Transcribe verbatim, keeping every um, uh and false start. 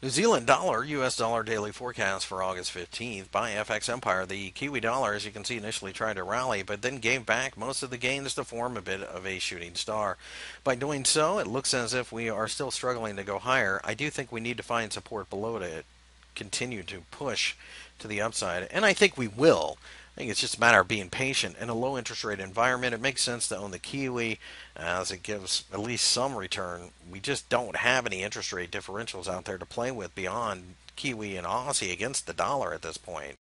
New Zealand dollar, U S dollar daily forecast for August fifteenth by F X Empire. The Kiwi dollar, as you can see, initially tried to rally, but then gave back most of the gains to form a bit of a shooting star. By doing so, it looks as if we are still struggling to go higher. I do think we need to find support below to continue to push to the upside, and I think we will. I think it's just a matter of being patient. In a low interest rate environment, it makes sense to own the Kiwi as it gives at least some return. We just don't have any interest rate differentials out there to play with beyond Kiwi and Aussie against the dollar at this point.